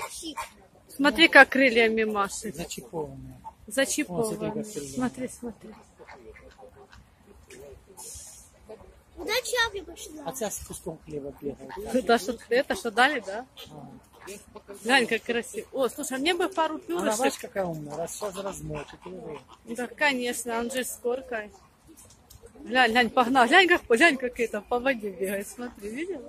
Смотри, как крыльями машет. Зачипованные. Зачипованные. Смотри, смотри. А ця с куском хлеба бегает. Это что дали, да? Глянь, как красиво. О, слушай, а мне бы пару Она, пюрешек. знаешь, какая умная, раз сейчас размочит. Да, конечно, он же с коркой. Глянь, глянь, погнал. Глянь, как это по воде бегает. Смотри, видела?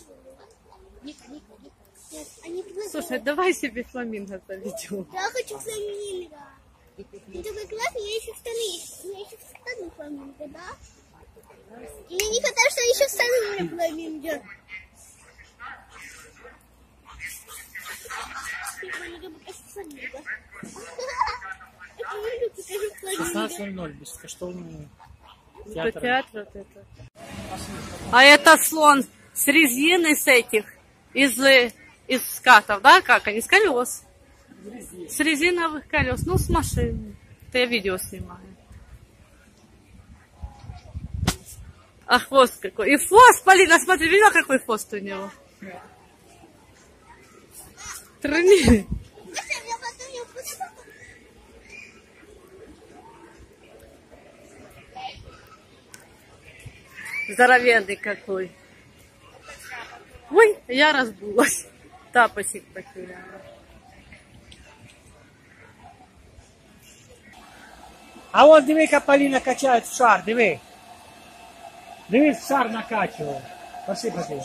Слушай, давай себе фламинго заведем. Я хочу фламинго. Ты такой классный, я еще встану фламинго, да? И я не хотела, что еще встану фламинго. Фламинго. 16:00, бескоштовный Это театр. театр вот это. А это слон с резины, с этих, из скатов, да, как они, с колес. С резиновых колес, ну, с машины. Это я видео снимаю. А хвост какой. И хвост, Полина, смотри, видела, какой хвост у него? Трыни. Здоровенный какой. Ой, я разбулась. Тапосик потеряла. А вон, диви, яка Поліна качає в шар, диви. Диви, в шар накачував. Пошли, пошли.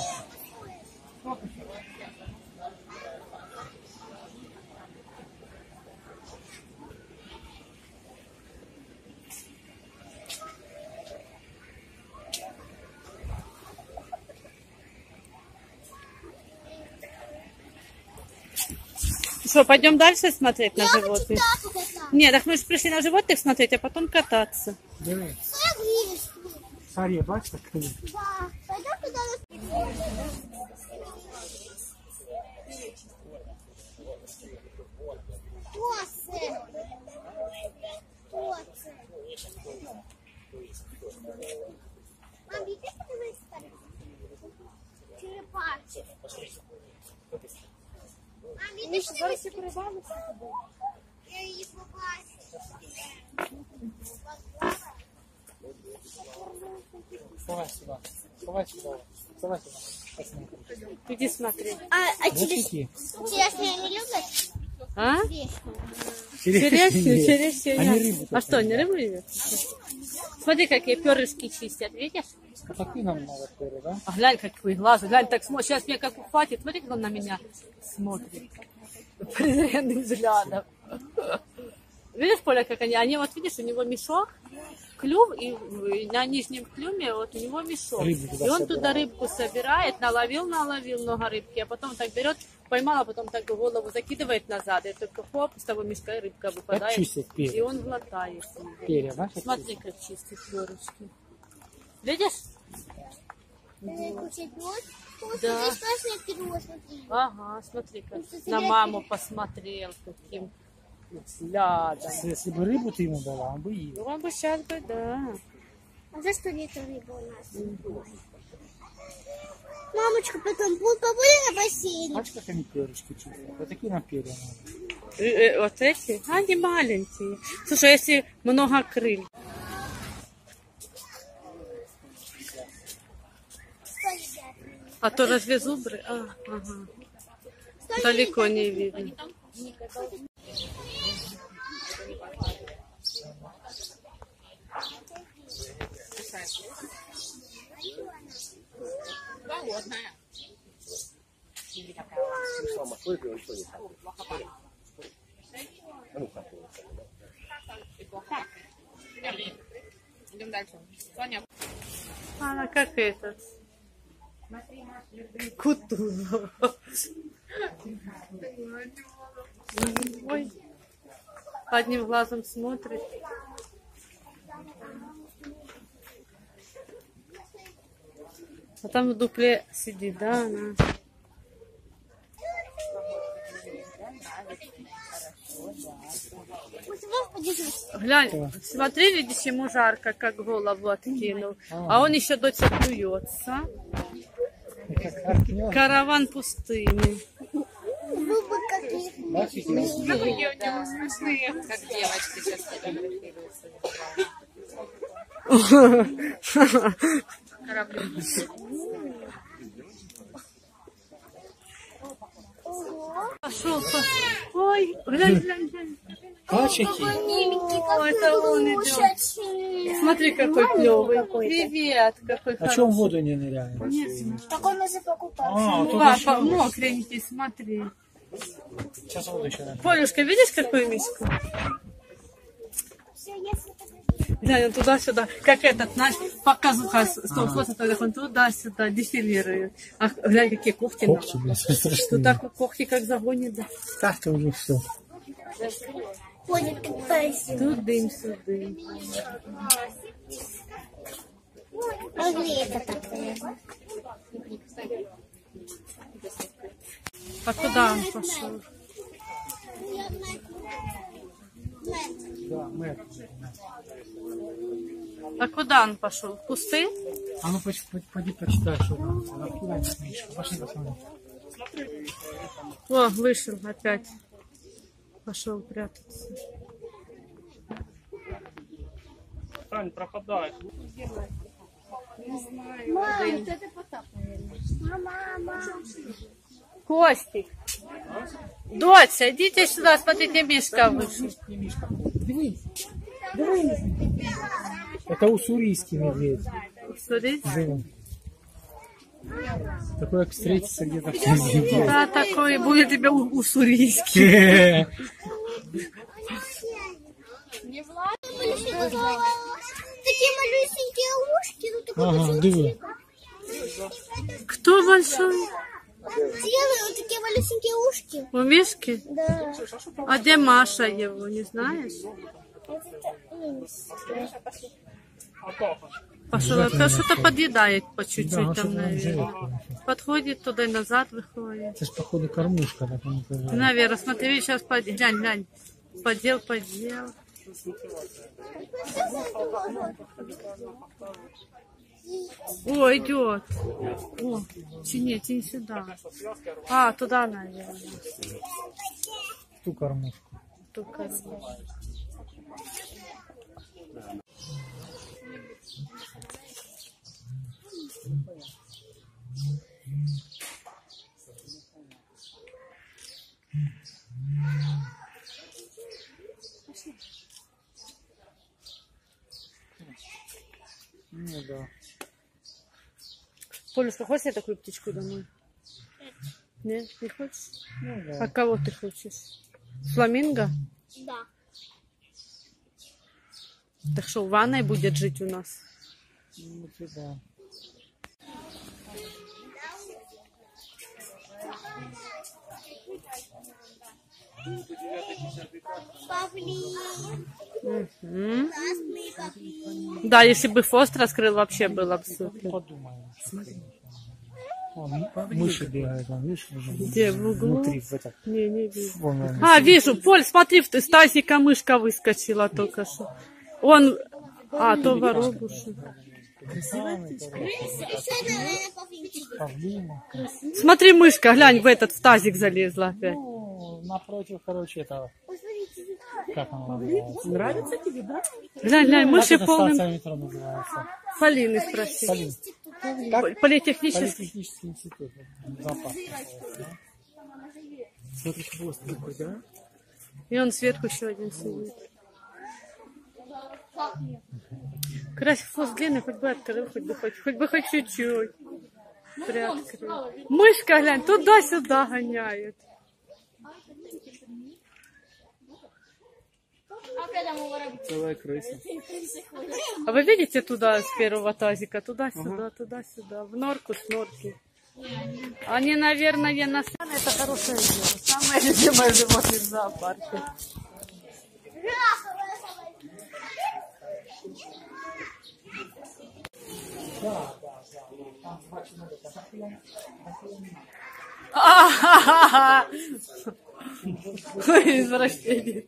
Что, пойдем дальше смотреть на животных? Нет, так мы же пришли на животных смотреть, а потом кататься. Диви. В шарі, бачиш, так? Да, пойдем туда. Мам, иди подивись. Черепахи. Мам, иди подивись. Я її побачу. Вставай сюда. Вставай сюда. Вставай сюда. Посмотри. Иди смотри. А Зачеки. черешню не любят? А? Черешню. Черешню. Они рыбу А что, они рыбу едят? Смотри, какие перышки чистят, видишь? А какие нам надо перы, да? А глянь, какой глаз, глянь, так смотрит. Сейчас мне как ухватит. Смотри, как он на меня смотрит. Презренным взглядом. Видишь, Поля, как они вот видишь, у него мешок, клюв, и на нижнем клюме вот у него мешок. Рыбу И он собирает. туда рыбку собирает, наловил много рыбки, а потом так берет, поймал, а потом так голову закидывает назад, и только хоп, с того мешка рыбка Как выпадает, чистят и перья. он глотает. Перья, да? как Смотри, как чистит перышки. Видишь? Куча пёс. Да. Здесь классное перо, смотри. Ага, смотри, как Ну, что на тебе- маму посмотрел, каким взглядом. чистят. Если бы рыбу ты ему дала, он бы ел. Ну, он бы сейчас бы, да. А за что нет рыбы у нас? Мамочка, потом побыли на бассейне. Бачишь, как они перышки чистят? Вот такие нам перья надо. Вот эти? Они маленькие. Слушай, если много крыльев. А то разве зубры? Ага. Далеко не видно. Она как этот. Кутузова. Ой. Одним глазом смотрит. А там в дупле сидит, да, она. Глянь, смотри, видишь, ему жарко, как голову откинул. А он еще доця плюется. Как партнер. Караван пустыни. Зубы как Как девочки сейчас фотографируются. Пошел. Ой, глянь, глянь, глянь. Качики. О, это он идет. Смотри, какой клевый. Привет, какой А хороший. чем в воду не ныряет? Так он уже покупался. Папа, мокренький, смотри. Сейчас воду еще надо. Полюшка, видишь, какую миску? Все, если Глянь, он туда-сюда, как этот наш показуха с того фото, он туда-сюда дефилирует. А глянь, какие когти. Когти, блядь, страшные. Тут так когти как загонит, да. Так-то уже все. ходит как песик. Тут дым, сюды. А где это такое? А куда он пошел? Да, мы. А куда он пошел? В кусты? А ну пойди почитай, что там. Откуда эта книжка? Пошли посмотрим. О, вышел опять. Пошел прятаться. Тань, пропадаешь. Мама, это Потап, наверное. Мама. Костик. Доця, идите сюда, смотрите, Мишка вышел. Не Мишка. Дивись. Дивись. Это уссурийский медведь. Смотрите. Живым. Такой, как встретится где-то в Киеве. Да, такой будет тебя уссурийский. Такие малюсенькие ушки, ну такой Ага, большой. диви. Кто большой? Делаю вот такие малюсенькие ушки. У Мишки? Да. А где Маша его, не знаешь? Пошел, это что-то подъедает по чуть-чуть Да, там, что-то наверное. живет. Подходит туда и назад выходит. Это ж, походу, кормушка. Так он называется. Наверное, смотри, сейчас глянь, глянь. Подел. О, идет. О, тяни сюда. А, туда, наверное. Ту кормушку. Только... Ну да. Полюшка, хочешь я такую птичку домой? Нет, не хочешь? Ну да. А кого ты хочешь? Фламинго? Да. Так что, в ванной будет жить у нас? Ну, да. Павлин. Мгм. Красный павлин. Да, если бы хвост раскрыл, вообще было бы супер. Подумаем. Вон, мыши бегают, вон, видишь, уже Где, в углу? внутри, в этом. Не вижу. Вон, вон. А, вижу, Поль, смотри, из тазика мышка выскочила только что. Он, то воробушек. Еще наверное, павлинчик. Павлина. Смотри, мышка, глянь, в этот в тазик залезла опять. Ну, напротив, короче, этого. Посмотрите. Как оно называется? Нравится тебе, да? Глянь, мыши Как это полным... станция метро называется? Полины спроси. Полин. Как? Политехнический. Политехнический институт. Зоопарк называется, да? Смотри, хвост такой, да? И он сверху еще один сидит. Красив хвост длинный, хоть бы открыл, хоть бы хоть чуть-чуть. Приоткрыл. Мышка, глянь, туда-сюда гоняет. Целая крыса. А вы видите туда с первого тазика? Туда-сюда, туда-сюда. В норку с норки. Они, наверное, на... Это хорошее дело. Самое любимое животное в зоопарке. Ой, извращенец.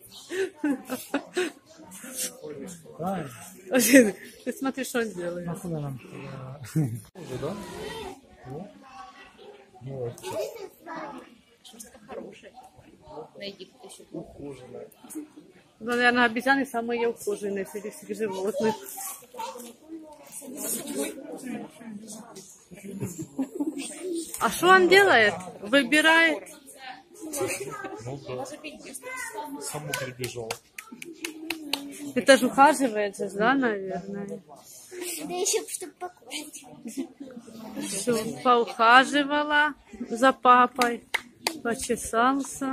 Правильно? Ты смотри, что он делает. Откуда нам? Уже, да? Вот. Ну, наверное, обезьяны самые ухоженные среди всех животных. А что он делает? Выбирает. Саму прибежал. Это же ухаживает же, да, наверное? Да еще, чтобы покушать. Всё, поухаживала за папой, почесался.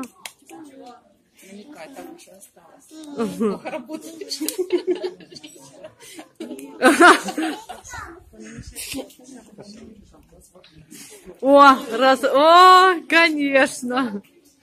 О, конечно.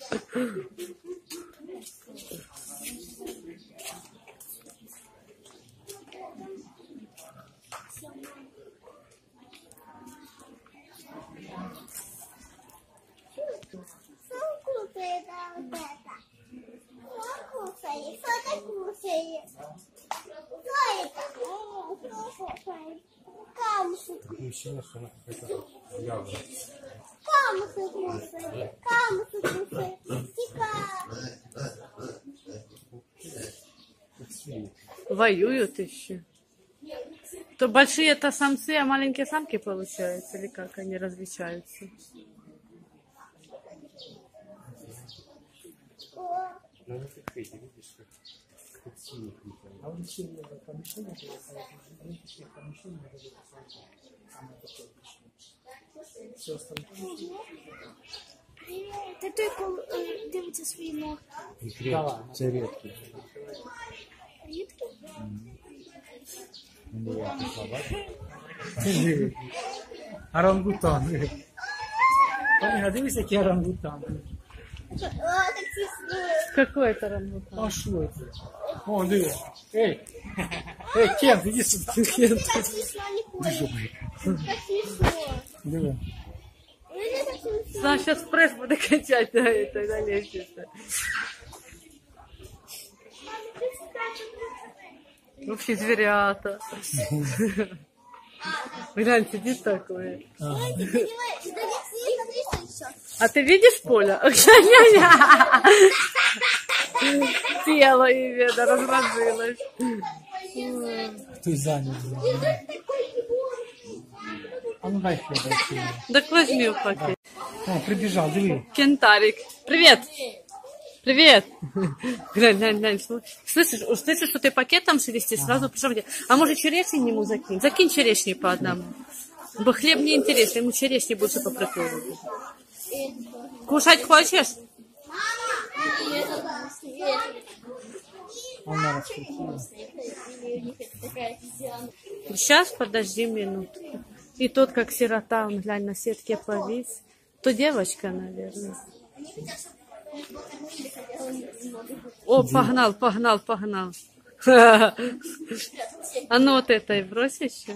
Кушает, а вот это. Кушает, что-то кушает. Что это? Что кушает? Камушек. Мужчина, что она какая-то явная. Камушек кушает. Камушек кушает. Тихо. Воюют еще. То большие это самцы, а маленькие самки получаются? Или как они различаются? Ну, не как эти, видишь, как синих. А он сильно помещение, помещение, все остальное. Та той дивиться свій мох. Це рідкі. Рідко? Орангутан. Полина, дивись, який орангутан. О, так тісно. Какой это рамбутан? А що це? О, диви. Ей, Кент, іди сюди. Кент. Так смішно не ходить. Так смішно. Диви. Мені так смішно. Сам сейчас пресс буду качать на этой, на лестнице. Вообще зверята. Глянь, сидит такой. Ой, ты понимаешь, да не смотри, что еще. А ты видишь поле? Тело именно разложилось. Хтось зайнят. А ну дай хлеба. Так возьми в пакет. О, прибежал, диви. Кентарик. Привет. Привет. Глянь, глянь, глянь. Слышишь, что ты пакетом шелестишь, сразу пришел. А может черешни ему закинь? Закинь черешни по одному. Бо хлеб не интересный, ему черешни больше по приколу. Кушать хочешь? Он на раскрутила. Сейчас, подожди минутку. И тот, как сирота, он, глянь, на сетке повис. То девочка, наверное. О, погнал, погнал, погнал. А ну вот это и брось еще.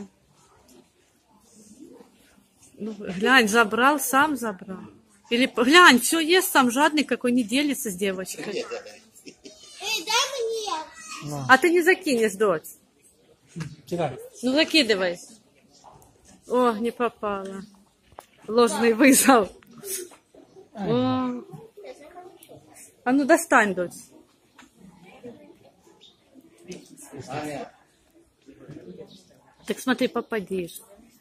Ну, глянь, забрал, сам забрал. Или глянь, все ест сам, жадный какой, не делится с девочкой. Эй, дай мне. А ты не закинешь, дочь. Кидай. Ну закидывай. О, не попала. Ложный вызов. О. А ну достань, дочь. Так смотри, попадишь.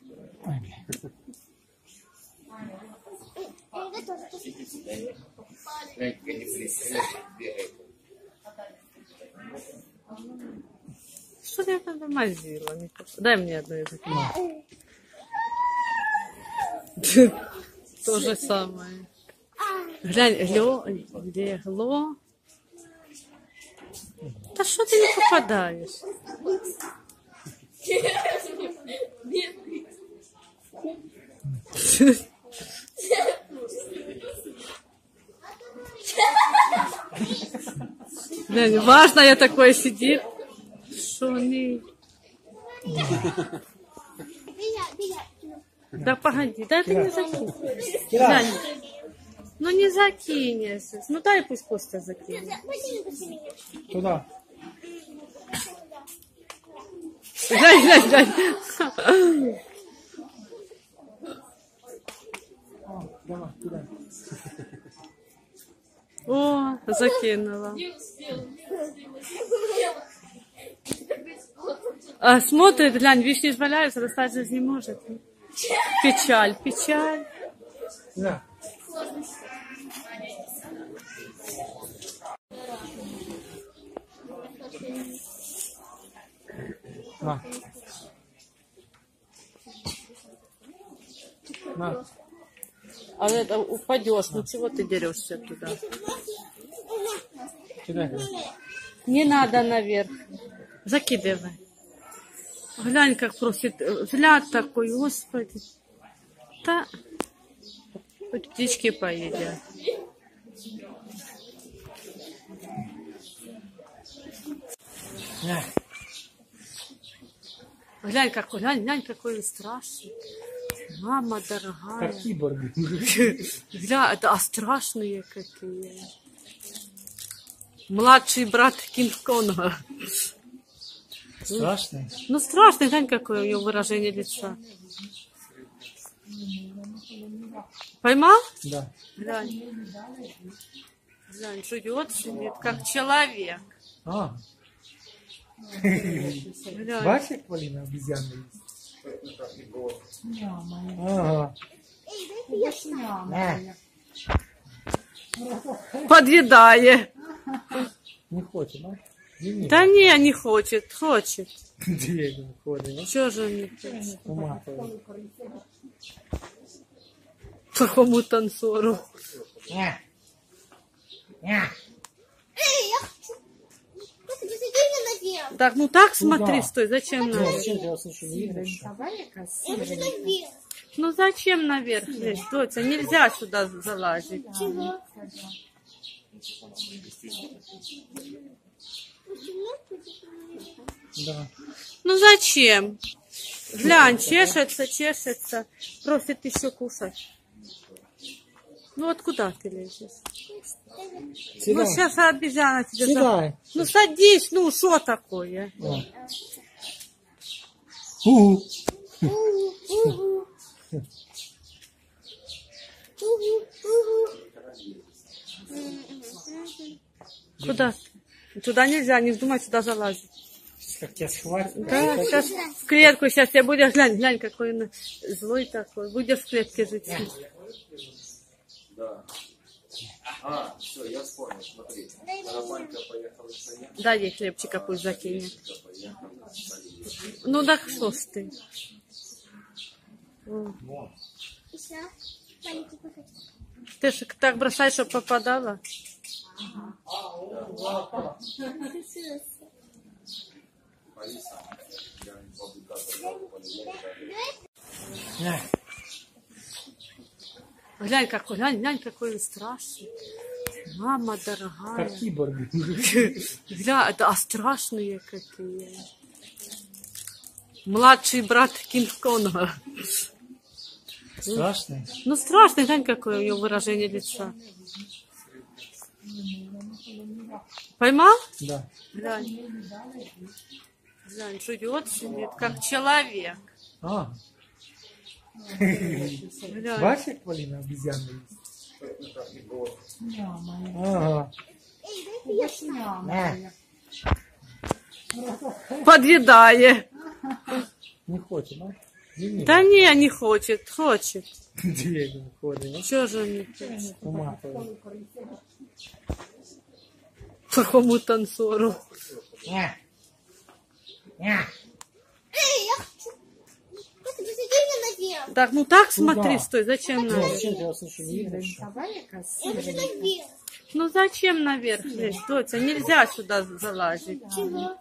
Что ты это намазила? Дай мне одну язык. То же самое. Глянь, легло. Да что ты не попадаешь? Глянь, важное такое сидит. Что не... Да погоди, дай ты не закинешь. Глянь. Ну не закинешь. Ну дай пусть Костя закинет. Туда. Глянь, глянь, глянь. О, давай, кидай. О, закинула. А смотрит, глянь, вишни валяются, достать же не может. Печаль, печаль. На. На. На. А это упадешь, ну чего ты дерешься туда? Сюда. Не надо наверх. Закидывай. Глянь, как просит. Взгляд такой, господи. Да. Хоть птички поедят. На. Глянь, какой страшный. Мама дорогая. Как киборги. Гля, это страшные какие. Младший брат Кинг-Конга. Страшно? Ну страшный, глянь, какое у него выражение лица. Поймал? Да. Глянь. Глянь, жует, сидит, как человек. А. Глянь. Бачишь, Полина, обезьяна есть? Ага. На. Подъедает. Не хочет, да? Извини. Да не хочет, хочет. Две не ходит, Чего же он не хочет? уматывает. Такому танцору. На. На. Эй, я хочу. Господи, сиди наверх. Так, ну так смотри, Куда? стой, зачем Ну, наверх? зачем ты его слышу, не видишь? Я хочу наверх. Ну зачем наверх лезть, Дотя? Нельзя сюда залазить. Чего? Да. Ну зачем? Глянь, чешется, просит еще кушать. Ну вот куда ты лезешь? Ну Седай. сейчас обезьяна тебе... Седай. Ну садись, ну что такое? О. Фу. Куда? Туда нельзя, не вздумай сюда залазить. Как тебя схватит. Да, сейчас в клетку, сейчас я будешь, глянь, какой он злой такой. Будешь в клетке жить. Да. А, все, я вспомнил, смотри. Романька поехала в Саянку, Дай ей хлебчика, пусть закинет. поехала в Саянку. Ну так что ж ты? Еще маленький кусочек. Ты же так бросаешь, чтобы попадала? Алиса, я не помню, как зовут, На. Глянь, какой он страшный. Мама дорогая. Как киборги. Гля, это страшные какие. Младший брат Кинг-Конга. Страшно? Ну страшный, глянь, какое у него выражение лица. Поймал? Да. Глянь. Глянь, жует, сидит, как человек. А. Глянь. Бачишь, Полина, обезьяна есть? Ага. На. Подъедает. Не хочет, да? Извини. Да не хочет, хочет. Две не ходит, Чего же он не хочет? уматывает. Такому танцору. На. На. Эй, я хочу. Господи, сиди наверх. Так, ну так Куда? смотри, стой, зачем Ну, наверх? зачем ты его слышу, не видишь? Я хочу наверх. Ну зачем наверх лезть, Дотя? Нельзя сюда залазить. Чего?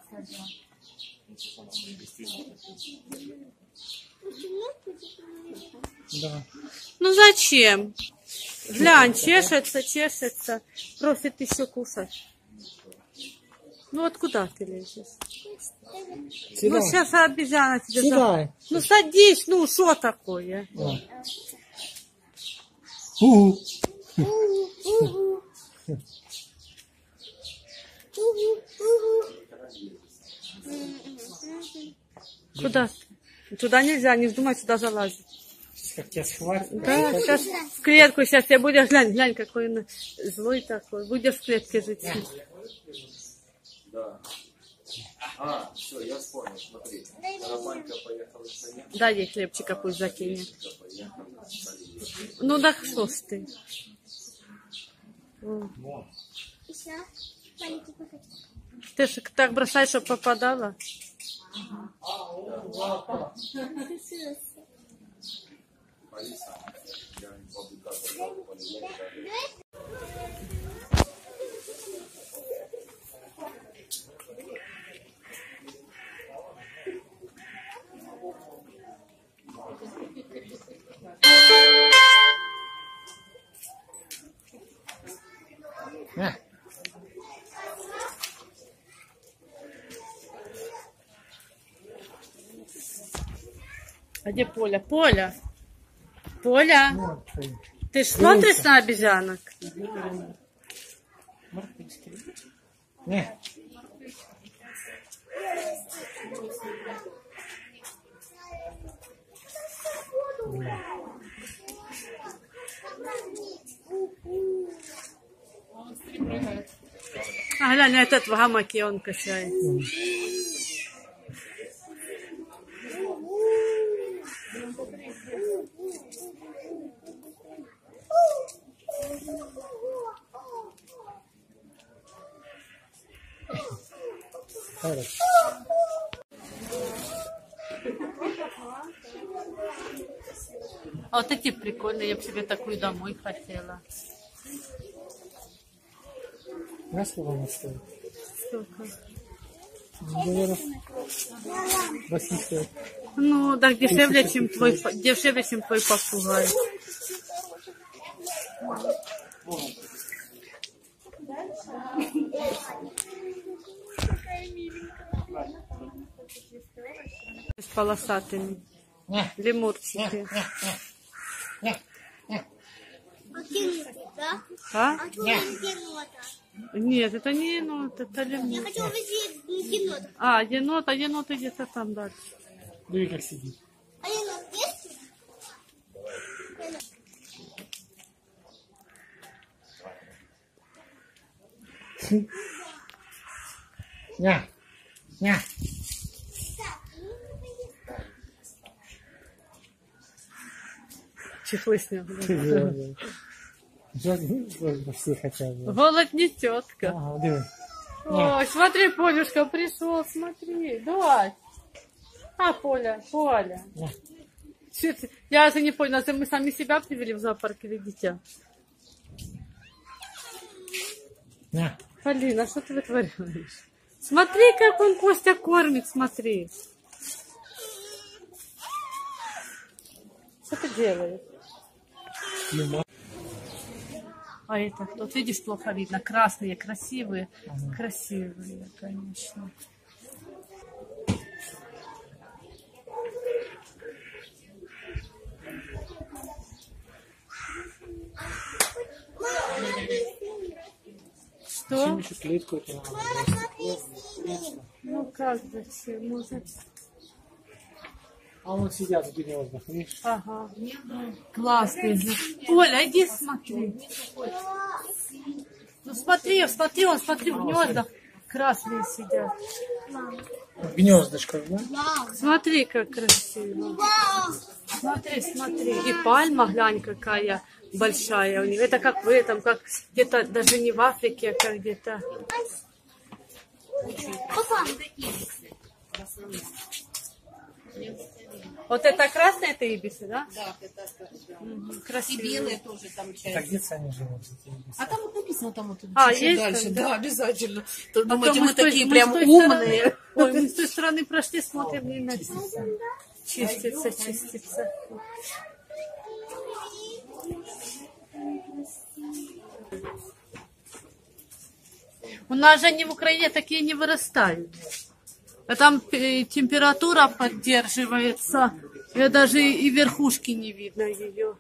Да. Ну зачем? Глянь, чешется, просит еще кушать. Ну вот куда ты лезешь? Ну Седай. сейчас обезьяна тебе... Седай. Ну садись, ну что такое? О. Фу. Куда? Туда нельзя, не вздумай сюда залазить. Как тебя схватит. Да, сейчас в клетку, сейчас я будешь, глянь, какой он злой такой. Будешь в клетке жить. Да. Все, я вспомнил, смотри. Тарапанька поехала в коня. Дай ей хлебчика, пусть закинет. Поехала в Политехнический. Ну да что ж ты. Еще маленький кусочек. Ты же так бросаешь, чтобы попадала. Алиса, я не помню, как это было. А где Поля? Поля! Поля! Ты ж смотришь на обезьянок? Не. А глянь, этот в гамаке он качает. А вот эти прикольные, я бы себе такую домой хотела. На сколько она стоит? Сколько? $8 стоит. Ну, так дешевле, чем твой попугай. С полосатыми. Лемурчики. Да? А? А что енота? Нет, это не енот, это Я лемур. хочу увидеть енота. А енот где-то там дальше. Смотри, как сидит. А енот есть? Ня. Ня. Чехлы снял. Все хотят. Голод не тетка. Ага, диви. Ой, смотри, Полюшка пришел, смотри. Давай. А, Поля. Чё ты? Я же не поняла, мы сами себя привели в зоопарк или дитя? Ня. Полина, что ты вытворяешь? Смотри, как он Костя кормит, смотри. Что ты делаешь? А это, вот видишь, плохо видно. Красные, красивые. Красивые, конечно. Что? Еще клетку это надо. Ну как зачем? Может... А вон сидят в гнездах, видишь? Ага. Классный. Оля, иди смотри. Ну смотри, он в гнездах. Красные сидят. В гнездышках, да? Смотри, как красиво. Смотри. И пальма, глянь, какая большая у них. Это как в этом, как где-то даже не в Африке, а как где-то. Вот это красные, это ибисы, да? Да, это Угу, и красивые. белые тоже там часть. Так где они живут? эти ибисы? А там вот написано, там вот А, чуть-чуть есть дальше. там, Да, да? обязательно. То, А думаете, то мы такие прям с той умные. стороны- Ой, мы с той стороны прошли, смотрим, не написано. Чистится. У нас же они в Украине такие не вырастают. А там температура поддерживается. И даже и верхушки не видно ее.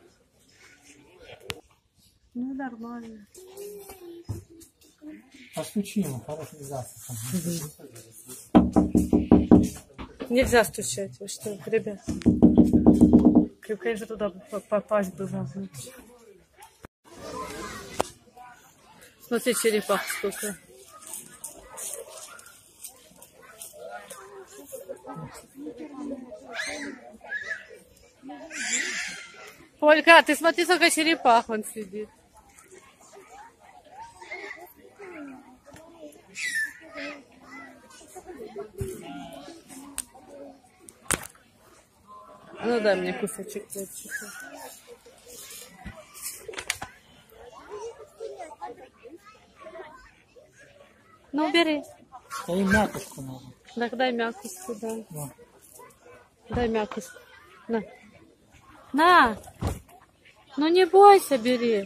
Ну, нормально. Постучи ему, хороший завтрак. Нельзя стучать, вы что, ребят. черепахи. Конечно, туда попасть было. Смотри, черепах сколько. Ольга, ты смотри, сколько черепах он сидит. Ну дай мне кусочек перчика. Ну, бери. Да и мякушку надо. Так дай мякушку, да. Да. Дай мякушку. На. На! Ну не бойся, бери.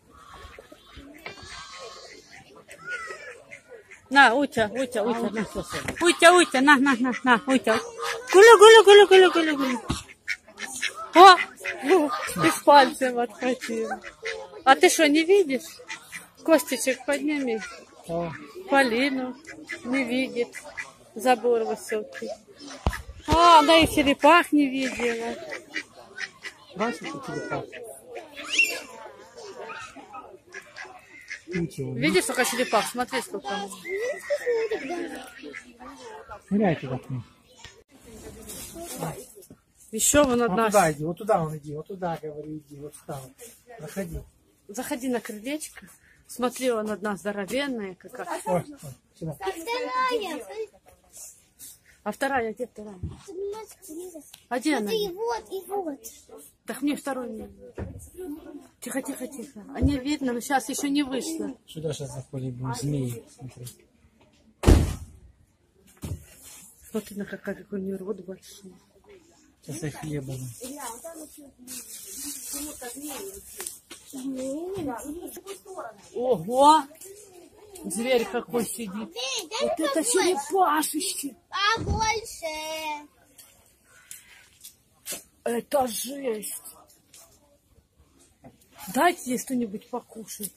На, Утя, на. Утя, на, Утя. Гулю. О! Ты с пальцем отхватил. А ты что, не видишь? Костичек подними. Полину не видит. Забор высокий. А, она и черепах не видела. Бачишь, у черепах? Видишь, сколько черепах? Смотри, сколько. Ныряйте в окно. Еще вон Вот одна. туда иди, вот туда он иди, вот туда, говорю, иди, вот сюда. Заходи. Заходи на крылечко. Смотри, вон одна здоровенная какая. Ой, сюда. Вторая. А вторая, где вторая? А где она? И вот. Так мне второй не. Тихо. А не видно, но сейчас еще не вышло. Сюда сейчас заходим, будем змеи смотреть. Смотри, какой у нее рот большой. Сейчас я хлеба. Ого! Зверь какой сидит. Вот это черепашечки. А больше. Это жесть. Дайте ей что-нибудь покушать.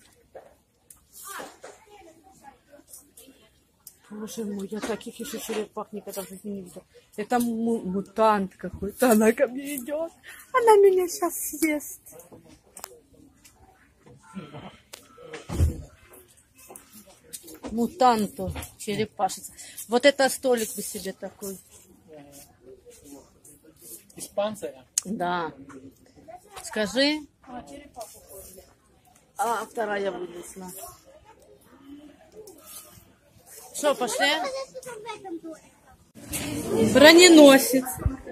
Боже мой, я таких еще черепах никогда в жизни не видела. Это мутант какой-то. Она ко мне идет. Она меня сейчас съест. Мутанту черепашица. Вот это столик бы себе такой. Из панциря? Да. Скажи. А, вторая вылезла. Что, пошли? Броненосец.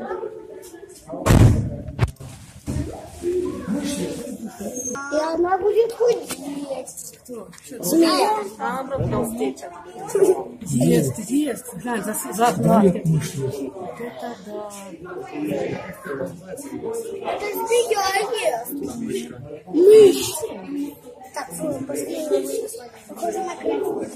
И она будет худеть. Змея. Ест. Глянь, заплатит. Это да. Это змея ест. Мышь. Так, последний. Похоже на крыльцо.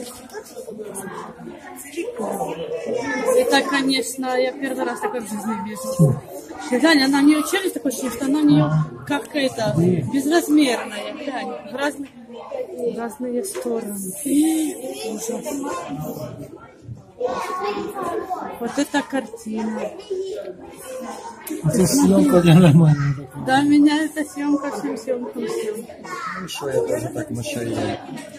Это, конечно, я первый раз такой в жизни вижу. Глянь, она у нее челюсть такой, что она у нее как это, безразмерная. Глянь, в разные стороны. Ужас. Вот это картина. Это съемка для нормальная. Да, меня эта съемка съемка. Ну что, я тоже так мощаю.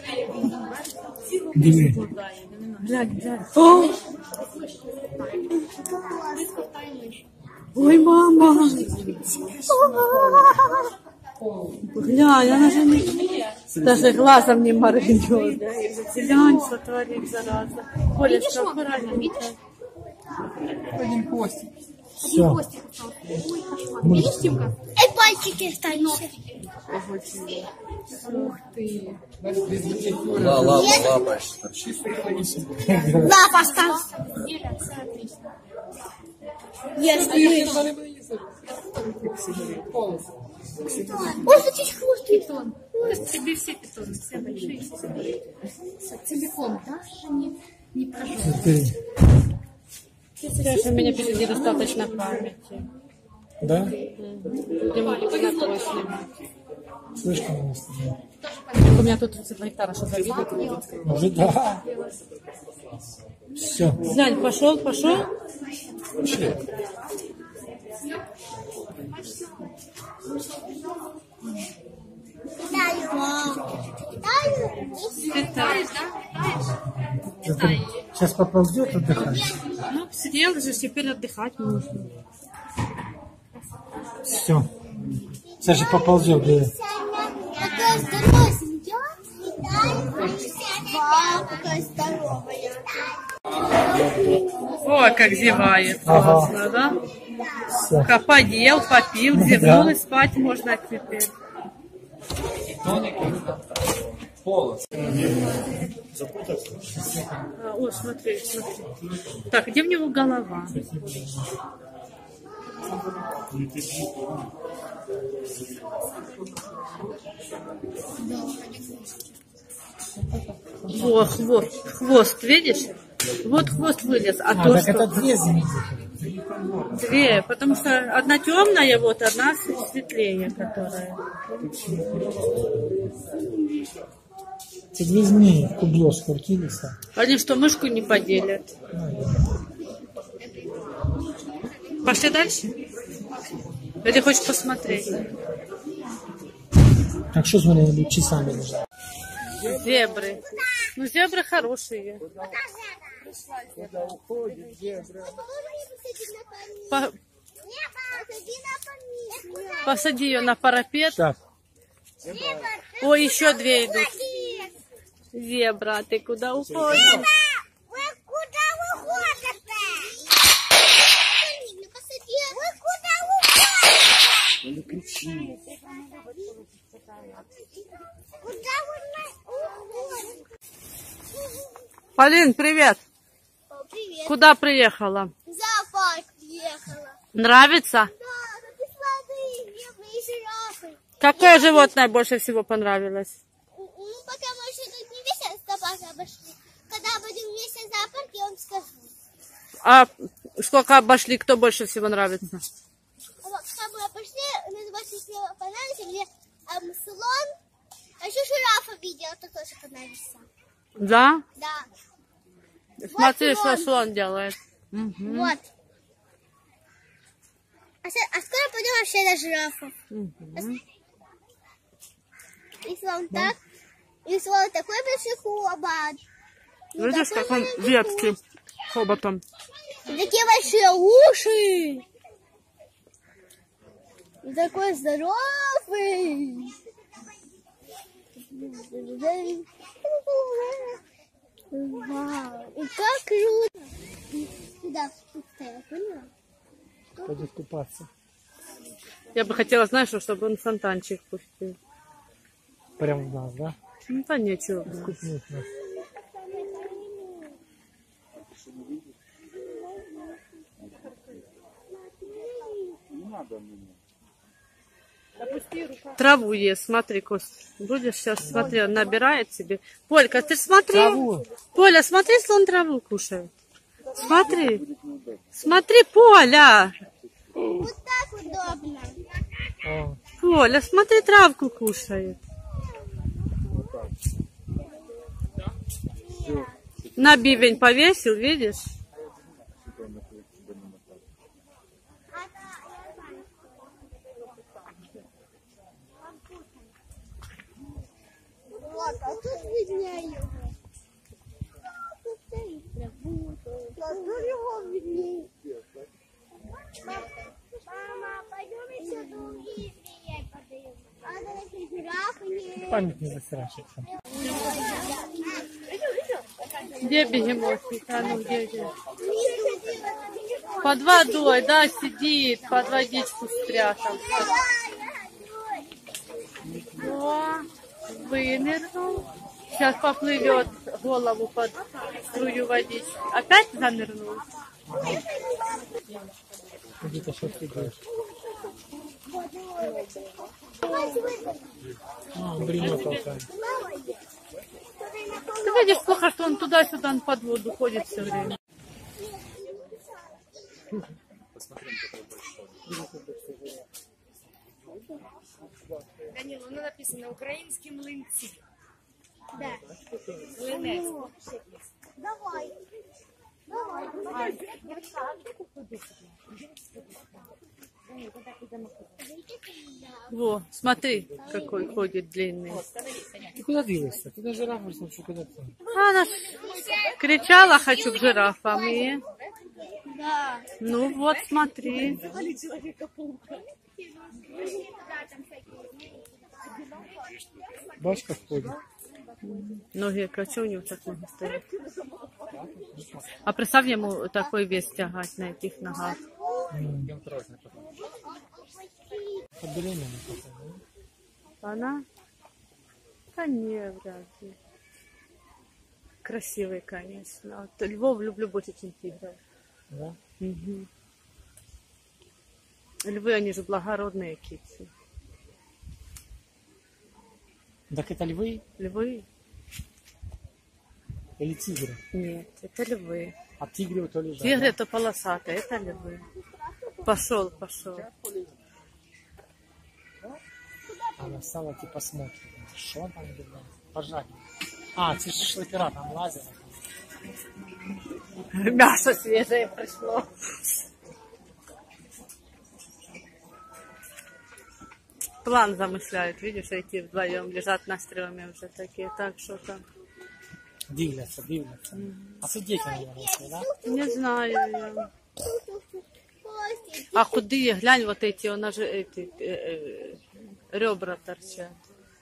Глянь. О! Ой, мама! Глянь, она же не... Даже глазом не моргнет. Глянь, что творит, зараза. Колечка, аккуратненько. Один хвостик. Все. Видишь, Тимка? Эй, пальчики остальные. Ух ты. Лапа. Лапа осталась. Если ой, здесь хвост питон. Тебе все питоны, все большие, все целиком, даже не прожжённые. Сережа, у меня впереди достаточно памяти. Да? Слишком у нас. У меня тут 32 гектара, что завидует. Уже да. Все. Глянь, пошел. Пошли. Летаешь, да? Сейчас поползет отдыхать. Ну, сидел же, теперь отдыхать можно. Все. Сейчас же поползет. Да. Какая здоровая семья. Какая здоровая. О, как зевает. Ага. Классно, да? Всё. Поел, попил, зевнул и спать можно теперь. Полос. О, смотри, смотри. Так, где у него голова? Во, хвост, видишь? Вот хвост вылез, а то Так что? это две змеи. Две, потому что одна темная, вот одна светлее, которая. Эти две змеи в кубло скрутились. Они что, мышку не поделят? Пошли дальше? Или хочешь посмотреть? Так что смотри, они будут часами лежать. Зебры. Ну, зебры хорошие. Посади ее на парапет. Так. Ой, еще две идут. Зебра, ты куда уходишь? Вы куда уходите? Вы куда уходите? Не кричи. Куда вы уходите? Полин, привет. О, привет. Куда приехала? В зоопарк приехала. Нравится? Да, ну ты смотри, зебры и жирафы. Какое животное больше всего понравилось? Ну, пока мы еще тут не весь зоопарк обошли. Когда будем вместе в зоопарк, я вам скажу. А сколько обошли, кто больше всего нравится? Пока мы обошли, у нас больше всего понравился, где слон, а еще жирафа видела, то тоже понравился. Да? Да. Смотри, Вот что слон. слон делает. Мгм. Вот. А скоро пойдем вообще на жирафов. Мгм. И слон так. И слон такой большой хобот. Ну, Видишь, такой как он маленький ветки хоботом. хобот. И такие большие уши. И такой здоровый. Вау. И как круто. Сюда спускай, поняла? Пойдет купаться. Я бы хотела, знаешь, чтобы он фонтанчик пустил. Прямо в нас, да? Ну, да нечего. Купнуть нас. Траву ест, смотри, Кость. Будешь сейчас, смотри, он набирает себе. Полька, ты ж смотри. Траву. Поля, смотри, слон траву кушает. Смотри. Смотри, Поля. Вот так удобно. О, Поля, смотри, травку кушает. На бивень повесил, видишь? Вот, а тут виднее. Тут стоит траву. А тут его виднее. Мама, пойдем еще другие подаем. А такие жирафы есть. память не засрашится. Где бегемотик? А ну где? Под водой, да, сидит, под водичку спрятался. О, вынырнул. Сейчас поплывет голову под струю водички. Опять занырнул? Где-то сейчас ты будешь. Бревно толкает. Ты видишь, плохо, что он туда-сюда он под воду ходит все время. Данила, ну написано українські млинці. Да. Млинець. Давай. Давай. Во, смотри, какой ходит длинный. Ты куда двигаешься? Ты на жирафа смотри, куда ты? Она ж кричала, хочу к жирафам. И... Да. Ну вот, смотри. Бачка входит. Ноги, а что у него так ноги стоят? А представь ему такой вес тягать на этих ногах. Беременна такая, да? Она? Да не, вряд ли. Красивый, конечно. Вот львов люблю больше, чем тигров. Да? Угу. Львы, они же благородные кицы. Так это львы Львы? или тигры? Нет, это львы. А тигры то лежат. Тигры Да? это полосатые, это львы. Пошел, пошел. Она стала типа смотрит. Что там делает? Пожарить. А, ты шашлыкера там лазила. Мясо свежее пришло. План замышляют, видишь, эти вдвоем лежат на стреме уже такие, так что там. Дивляться. А це діти, наверное, да? Не знаю я. А худые, глянь, вот эти, у нас же эти ребра торчат.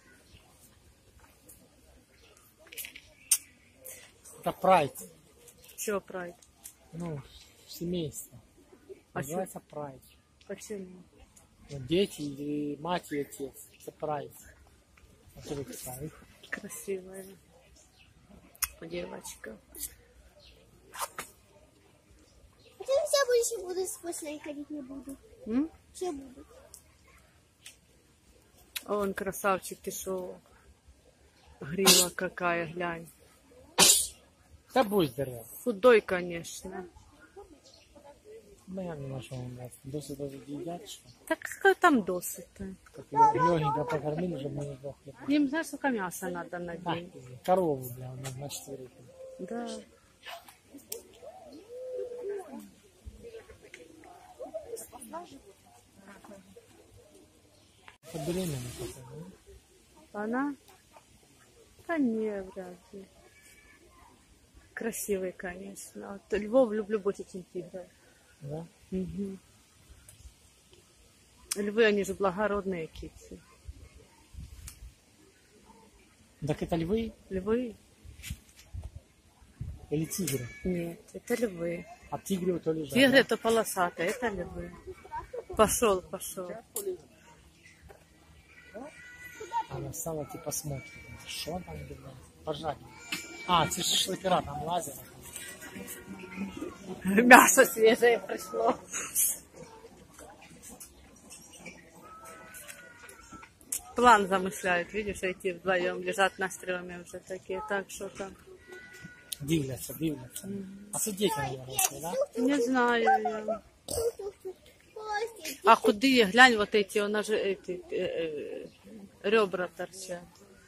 Это прайд. Чего прайд? Ну, семейство. А Называется прайд. Почему? Ну, дети, и мать, и отец. Это прайд. А что вы писали? Красивая девочка. Я все больше буду с после ходить не буду. Все буду. Он красавчик, ты шо? Грива какая, глянь. Да будь здоров. Худой, конечно. Ну, я не нашел у нас. Досі даже едят, что? Так какой там досыта? Как легенько покормили, чтобы мы не сдохли. Им, знаешь, сколько мяса надо на Да, день? корову, бля, у нас на 4. Да. Это беременна такая, да? Она? Да не, вряд ли. Красивый, конечно. Вот львов люблю больше, чем тигров. Да? Угу. Львы, они же благородные кицы. Так это львы Львы? или тигры? Нет, это львы. А тигры то лежат. Тигры Да? это полосатые, это львы. Пошел, пошел. Она стала типа смотрит. Что там делает? Пожарить. А, ты шашлыкера там лазила. Мясо свежее пришло. План замышляют, видишь, эти вдвоем лежат на стреме уже такие, так что там. Дивляться. А це дети, наверное, да? Не знаю я. А худые, глянь, вот эти, у нас же эти ребра торчат.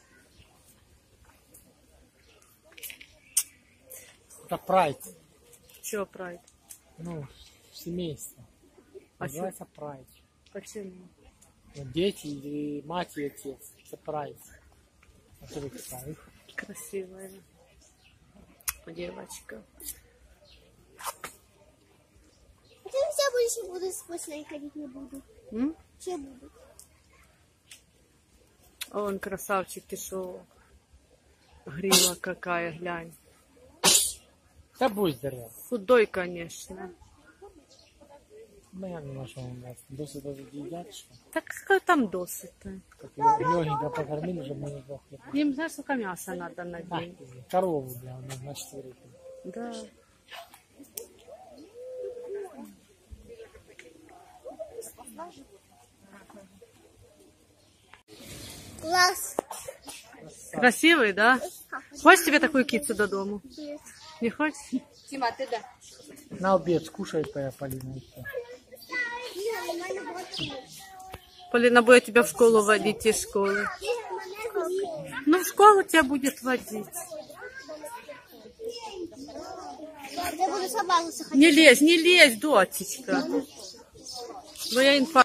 Это прайд. Чего прайд? Ну, семейство. А Называется прайд. Почему? Ну, дети, и мать, и отец. Это прайд. А что вы писали? Красивая девочка. Я все больше буду с после ходить не буду. Все буду. Он красавчик, ты шо? Грива какая, глянь. Да будь здоров. Худой, конечно. Ну, я не нашел у нас. Досі даже едят, что? Так какой там досыта? Как легенько покормили, чтобы мы не сдохли. Им, знаешь, сколько мяса надо на Да, день? корову, бля, у нас на 4. Да. Класс. Красивый, да? Хочешь тебе такую кицу до дому? Нет. Не хочешь? Тима, ты да? На обед скушает твоя Полина. И всё. Полина будет тебя в школу водить из школы. Ну, в школу тебя будет водить. Я буду собаку сохранить. Не лезь, дочечка. Бо я інфаркт.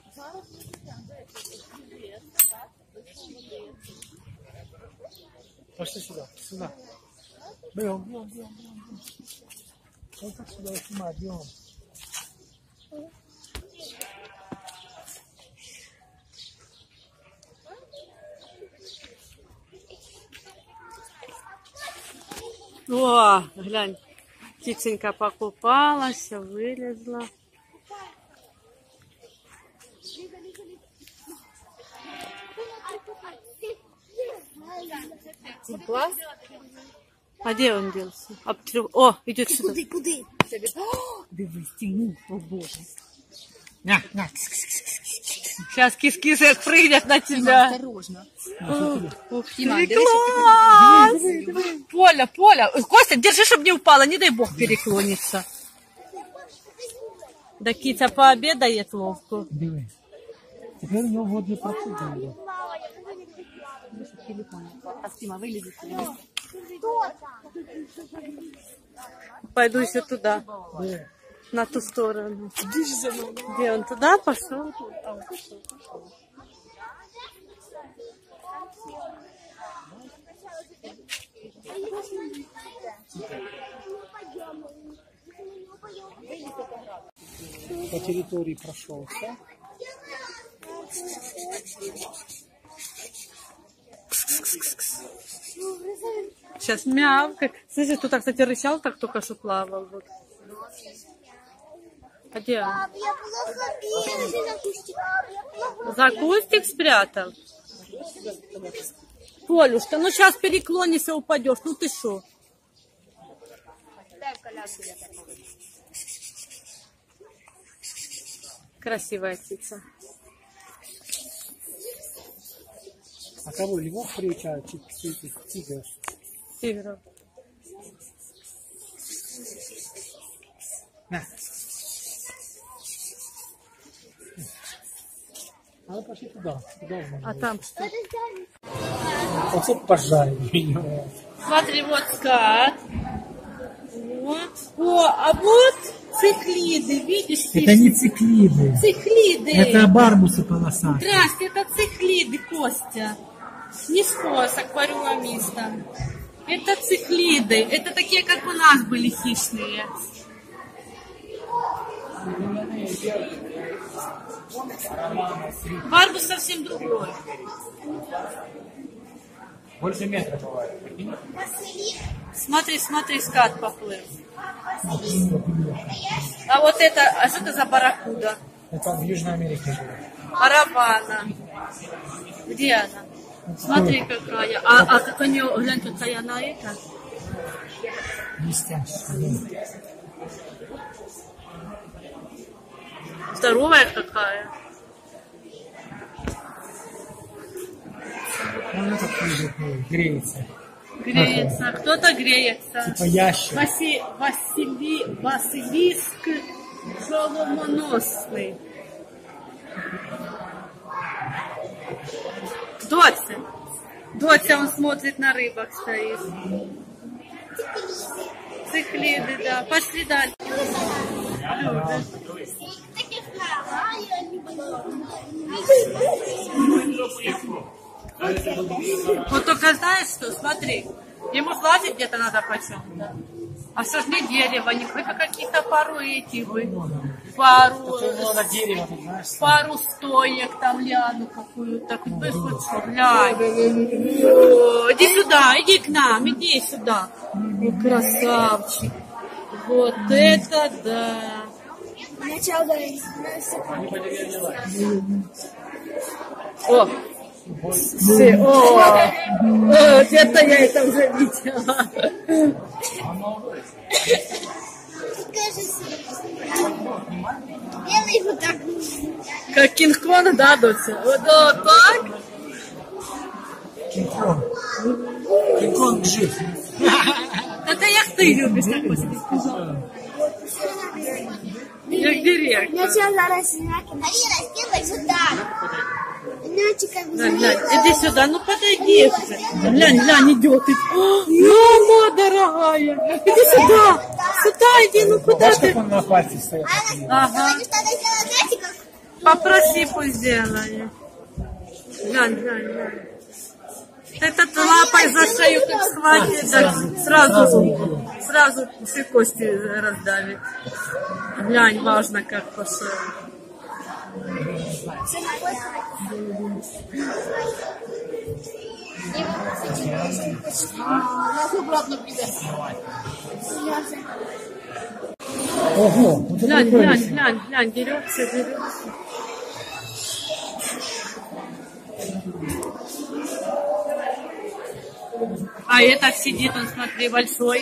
Пошли сюда, сюда. Бегом, бегом, бегом, бегом. Вот так сюда снимать, бегом. О, глянь, киценька покупалась, вылезла. Класс? А где он делся? О, идет сюда. Куди? Дивись, тяни, о боже. На, на. Сейчас кис-кисы прыгнет на тебя. Осторожно. Ух Дима, ты, дивись, класс! Поля, Поля. Костя, держи, чтобы не упала, не дай бог переклонится. Да киця пообедает ловко. Диви. Теперь у него водные процедуры. А Дима, вылезет. Пойду еще туда, на ту сторону. Где он туда пошел? По территории прошелся. Сейчас мявкает. Слышишь, кто-то, кстати, рычал, так только что плавал. Вот. А где он? Я плохо бегаю за кустик. За кустик спрятал? Полюшка, ну сейчас переклонишься, упадешь. Ну ты шо? Красивая птица. А кого? Львов приучают? Тигр. Тигров. На. А ну пошли туда. А там что? Вот это пожарили. Смотри, вот скат. Вот. О, а вот циклиды, видишь? Это не циклиды. Циклиды. Это барбусы полосатые. Здрасте, это циклиды, Костя. Не с аквариумистом. Это циклиды. Это такие, как у нас были, хищные. Барбус совсем другой. Больше метра бывает. Смотри, смотри, скат поплыл. А вот это, а что это за барракуда? Это в Южной Америке живет. Аравана. Где она? Смотри, какая. А как у нее, глянь, какая она это. Блестящая. Здоровая какая. Он этот греется. Греется. Кто-то греется. Типа ящер. Василиск Соломоносный. Доця, он смотрит на рыбок, стоит. Циклиды, да. Пошли дальше. Вот только знаешь что, смотри, ему слазить где-то надо почем-то. А что ж не дерево, не хоть какие-то пару этих бы, пару стоек там ляну какую-то, хоть бы хоть что, глянь. О, иди сюда, иди к нам, иди сюда. О, красавчик. Вот это да. О, где-то я это уже видела. Белый вот так. Как Кинг-Конг, да, Дося? Вот так? Кинг-Конг жив. Это як ты любишь, так себе сказала. Як директор. Я тебя зараз Алина, сделай сюда. Глянь, иди сюда, ну подойди. Глянь, идет. Мама дорогая, иди сюда. Сюда иди, ну куда ты? Он на пальце стоит. Ага. Что надо сделать, знаете, как Попроси, пусть сделает. Глянь, глянь, глянь. Этот лапой за шею как схватит, так сразу все кости раздавит. Глянь, важно, как пошел. Ого, вот это Глянь, прикольно. глянь, глянь, глянь, дерется, дерется. А этот сидит, он, смотри, большой.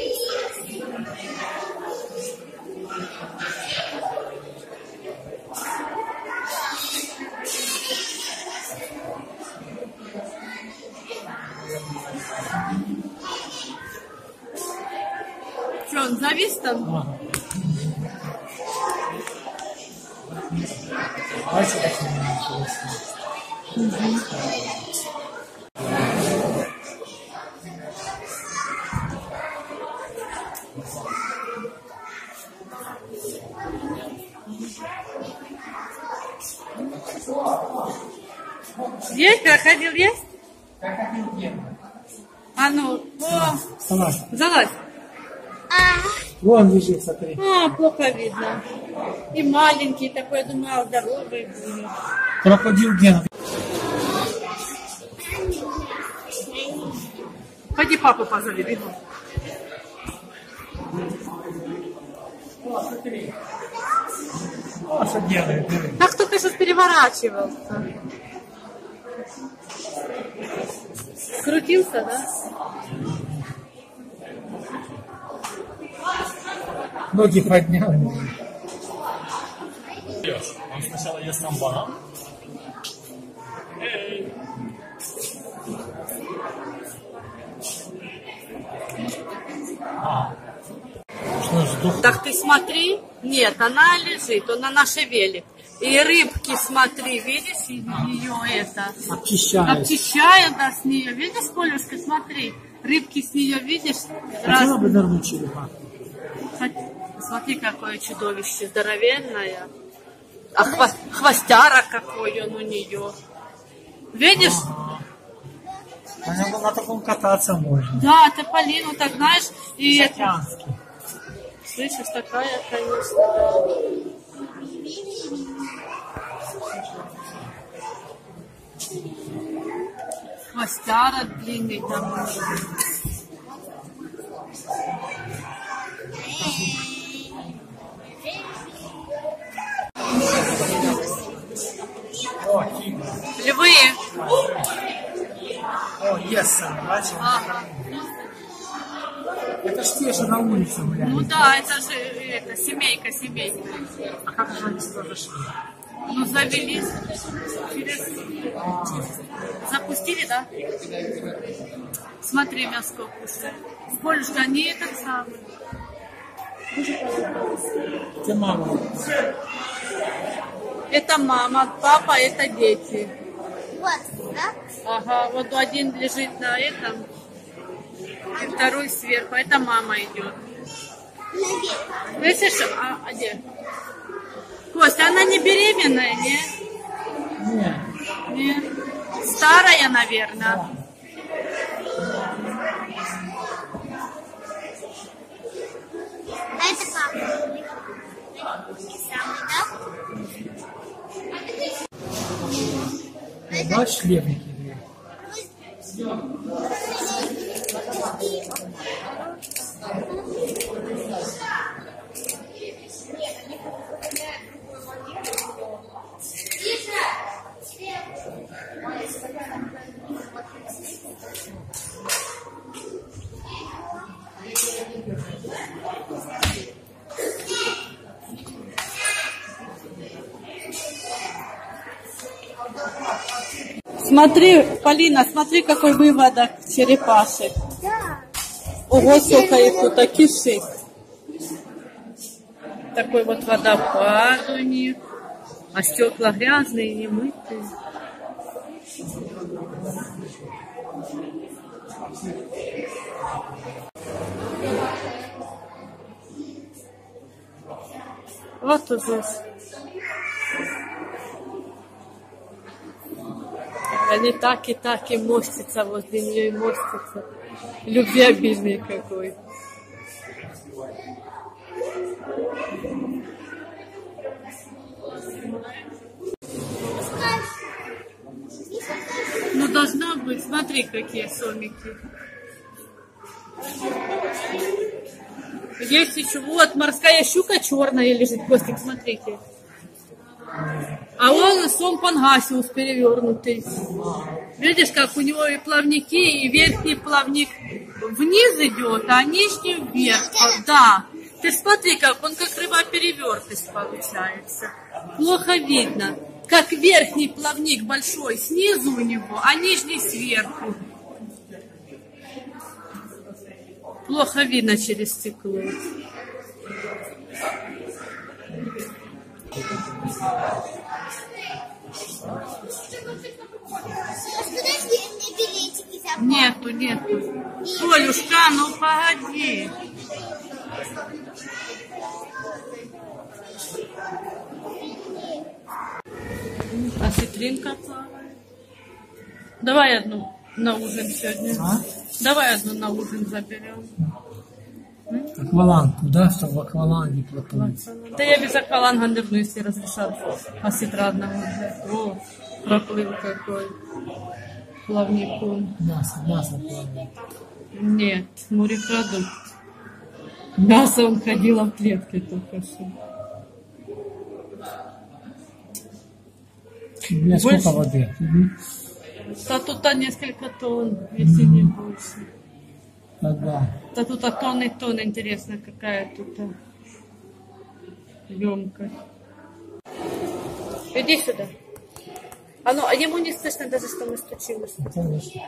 Что, он завис там? Ага. Давайте так интересно. Есть крокодил, есть? Крокодил где? А ну, о, Вставай. залазь. Вон лежит, смотри. А, плохо видно. И маленький такой, я думала, здоровый будет. Крокодил где? Пойди папу позови, бегу. О, смотри. О, что делает, диви. Так только сейчас переворачивался. Крутился, да? Ноги поднял. Он сначала ест сам банан. Что, сдох? Так ты смотри. Нет, она лежит, он она шевелит. И рыбки, смотри, видишь, ее это... Обчищает. Обчищают, да, с нее. Видишь, Полюшка, смотри. Рыбки с нее, видишь? Хотела бы нырнуть черепаху. Смотри, какое чудовище здоровенное. А хвостяра какой он у нее. Видишь? На таком кататься можно. Да, тополину, так знаешь, и это... Океанский. Слышишь, такая, конечно, да. Хвостяра длинный там у него. О, тигр. Львы. О, еса, бачишь? Ага. Это ж те, что на улице гуляют. Ну да, это же это, семейка. А как же они сюда зашли? Ну, завелись. Запустили, да? Смотри, мяско кушает. Полюшка, они этот самый. Где мама? Это мама, папа, это дети. Вот, да? Ага, вот один лежит на этом, и второй сверху. Это мама идет. Наверх. Слышишь, а где? Костя, она не беременная, не? Нет. Не. Старая, наверное. А это папа. Самый, да? Бачишь, левники? Смотри, Полина, смотри, какой выводок черепашек. Да. Ого, сколько их тут, а кишек. Такой вот водопад у них. А стекла грязные, не мытые. Вот ужас. Они так и мостятся возле нее, и мостятся. Любвеобильный какой. Ну, должна быть. Смотри, какие сомики. Есть еще, вот, морская щука черная лежит. Костик, смотрите. А он сом пангасиус перевернутый. Видишь, как у него и плавники, и верхний плавник вниз идет, а нижний вверх. Да. Ты смотри, как он как рыба-перевертыш получается. Плохо видно. Как верхний плавник большой снизу у него, а нижний сверху. Плохо видно через стекло. Подожди, мне билетики забрать. Нету. Полюшка, ну погоди. А ситринка плавает. Давай одну на ужин сегодня. А? Давай одну на ужин заберем. Акваланг, куда что в акваланге проплыть? Да я без акваланга нырну, если разрешат осетрадного взять. О, проплыл какой. Плавником. Мясо плавает. Нет, морепродукт. Мясо он ходила в клетке только что. Бля, Больше? сколько воды? Да тут несколько тонн, если не больше. Да. Да тут тонны, интересно, какая тут емкость. Иди сюда. А ему не слышно даже, что мы стучимся. Конечно.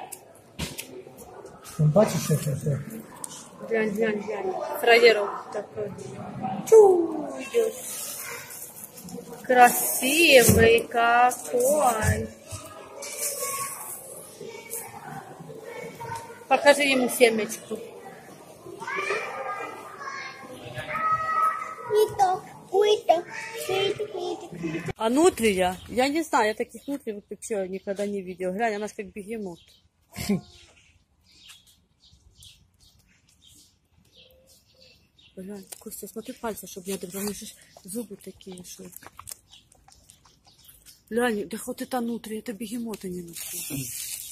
Бачишь это? Глянь. Фраеров такой. Чу, идет. Красивый какой. Покажи ему семечку. А нутрия? Я не знаю, я таких нутрий вообще никогда не видел. Глянь, она же как бегемот. Глянь, Костя, смотри пальцы, чтобы не отрезал. У них же зубы такие, что... Глянь, да вот это нутрия, это бегемот, а не нутрия.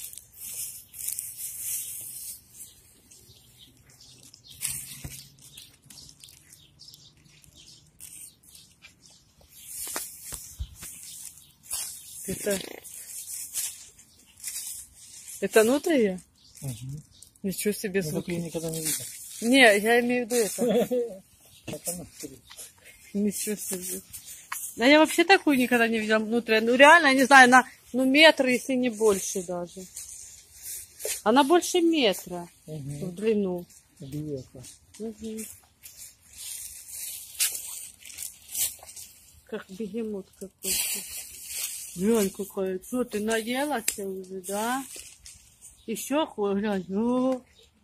Это нутрия? Угу. Ничего себе, Я звуки. никогда не видел. Не, я имею в виду это. Ничего себе. А я вообще такую никогда не видела внутри. Ну реально, я не знаю, она метр, если не больше даже. Она больше метра в длину. Угу. Как бегемот какой-то. Глянь, какая. Что, ты наелась уже, да? Еще хуй, глянь. О.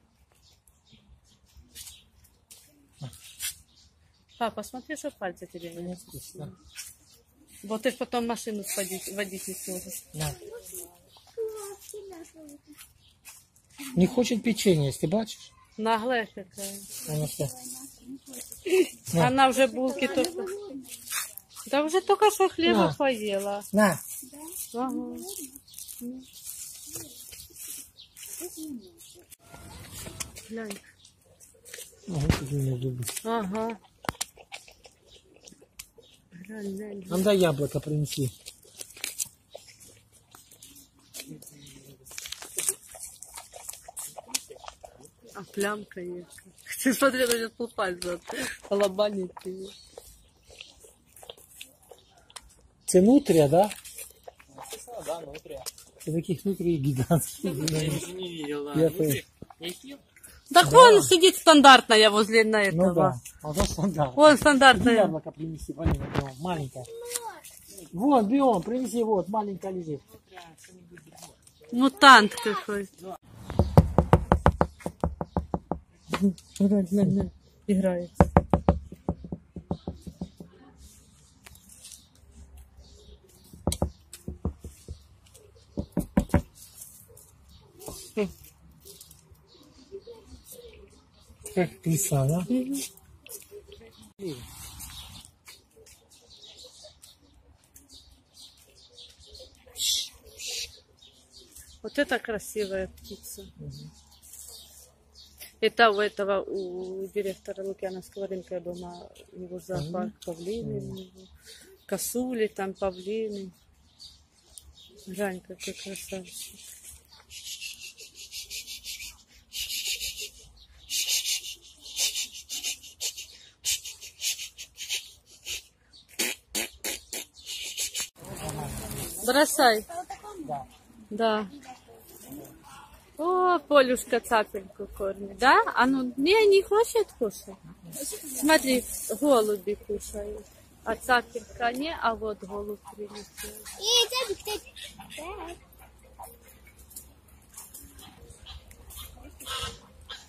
Папа, смотри, что пальцы тебе не спустили. Вот ты ж потом машину водить не сможешь. Да. Не хочет печенье, если бачишь. Наглая какая. Она что? Она уже булки только... Да уже только что хлеба поела. На. Ага. Глянь. Ага. Глянь. Нам дай яблоко принеси. А плямка есть. Ты смотри, она сейчас полпальца полобанит ее. Це нутрия, да? Да, нутрия. Таких нутрий гигантских. Я уже не видел, да. Я Нутрия. Не ел? Так вон сидит стандартная возле на этого. Ну да. А то стандарт. Вон стандартная. Яблоко принеси, Полина, бьем, маленькое. Вот, бьем, принеси, вот, маленькая лежит. Мутант какой. Играет. Как лиса, да? Вот это красивая птица. Это у этого, у директора Лукьяновского рынка, я думаю, его зоопарк, павлины, косули, там павлины. Глянь, какой красавчик. Бросай. Да. О, Полюшка цапельку кормит, да? А ну, не хочет кушать. Смотри, голуби кушают. А цапелька не, а вот голубь прилетел.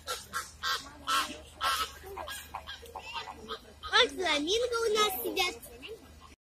Вот фламинго у нас сидят.